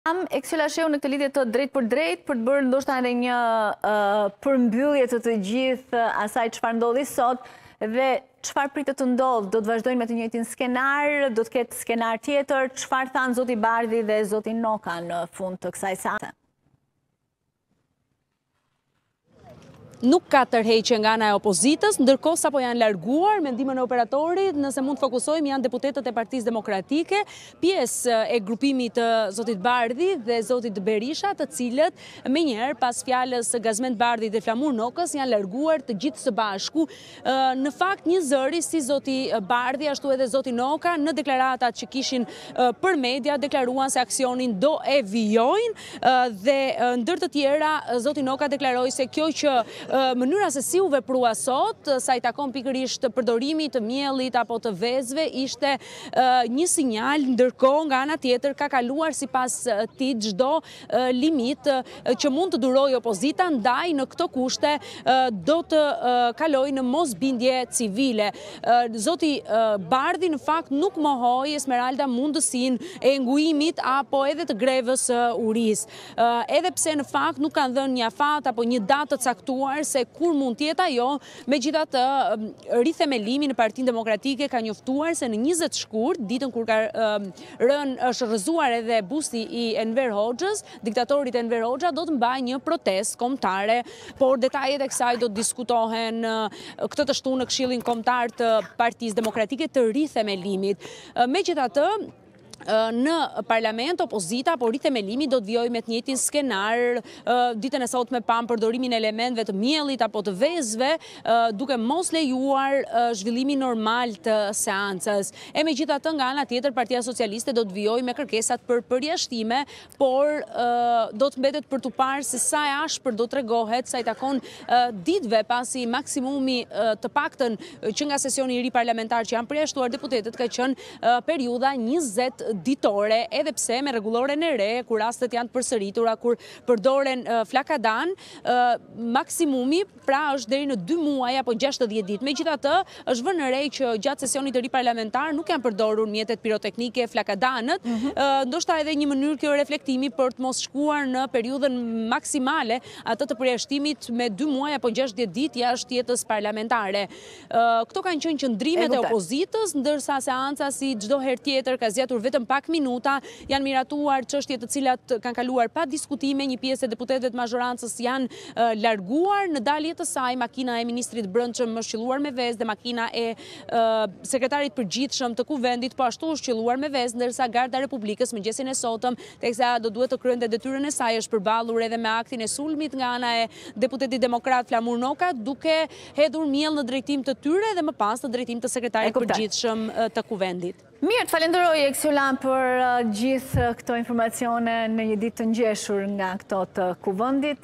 Eksela Sheu në këtë lidhje të drejt për të bërë ndoshta edhe një përmbyllje të gjithë asaj çfarë ndodhi sot dhe çfarë pritet të ndodhë, do të vazhdojnë me të njëjtin skenar, do të ketë skenar tjetër, çfarë thanë zoti Bardhi dhe zoti Noka në fund të kësaj seance? Nuk ka tërheqje nga ana e opozitës, ndërkohë sapo janë larguar me ndihmën e operatorit, nëse mund të fokusojmë, janë deputetët e Partisë Demokratike, pjesë e grupimit të zotit Bardhi dhe zotit Berisha, të cilët menjëherë pas fjalës Gazmend Bardhi dhe Flamur Nokës janë larguar të gjithë së bashku. Në fakt një zëri si zoti Bardhi ashtu edhe zoti Noka në deklaratat që kishin për media deklaruan se aksionin do e vijojnë dhe ndër të tjera zoti Noka deklaroi se kjo që mënyra se si u veprua sot, sa i takon pikërisht përdorimit të miellit apo të vezëve, ishte një sinjal, ndërkohë nga ana tjetër ka kaluar sipas tij çdo limit që mund të durojë opozita, ndaj në këto kushte do të kalojë në mosbindje civile. Zoti Bardhi në fakt nuk mohoi Esmeralda mundësinë e ngujimit apo edhe të grevës urisë. Edhe pse në fakt nuk kanë dhënë një afat apo një datë të caktuar se kur mund tjetë ajo, megjithatë rithemelimin në Partinë Demokratike ka njoftuar se në 20 shkurt, ditën kur është rrëzuar edhe busti i Enver Hoxhës, diktatorit Enver Hoxha do të mbajë një protestë kombëtare, por detajet e kësaj do të diskutohen këtë të shtunë në Këshillin Kombëtar të Partisë Demokratike të rithemelimit. Megjithatë, në parlament, opozita, por rithemelimi do të vijojë me të njëjtin skenar, ditën e sotme pam përdorimin e elementëve të miellit apo të vezëve, duke mos lejuar zhvillimin normal të seancës. E megjithatë nga ana tjetër Partia Socialiste do të vijojë me kërkesat për përjashtime, por do të mbetet për tu parë se sa e ashpër do tregohet sa i takon ditëve pasi maksimumi të paktën që nga sesioni i ri parlamentar që janë përjashtuar deputetët ka qenë periudha 20 ditore, edhe pse me rregulloren e re, kur rastet janë të përsëritura, kur përdoren flakadan, maksimumi pra është deri në 2 muaj apo 60 ditë. Megjithatë, është vënë re që gjatë sesionit të ri parlamentar nuk janë përdorur mjetet piroteknike, flakadanët, ndoshta edhe një mënyrë kjo reflektimi për të mos shkuar në periudhën maksimale atë të përjashtimit me 2 muaj apo 60 ditë jashtë jetës parlamentare. Këto kanë qenë qëndrimet e opozitës, ndërsa seanca si çdo herë tjetër ka zgjatur vetëm pak minuta, janë miratuar çështje të cilat kanë kaluar pa diskutime, një pjesë e deputetëve të mazhorancës janë larguar, në dalje të saj makina e ministrit brendshëm është qelluar me vezë dhe makina e sekretarit përgjithshëm të kuvendit po ashtu është qelluar me vezë, ndërsa Garda e Republikës mëngjesin e sotëm, teksa do duhet të kryente detyrën e saj, është përballur edhe me aktin e sulmit nga ana e deputetit demokrat Flamur Noka, duke hedhur miell në drejtim të tyre dhe më pas në drejtim të sekretarit përgjithshëm të kuvendit. Mirë, të falenderoj Eksela për gjithë këto informacione në një ditë të ngjeshur nga këto të kuvendit.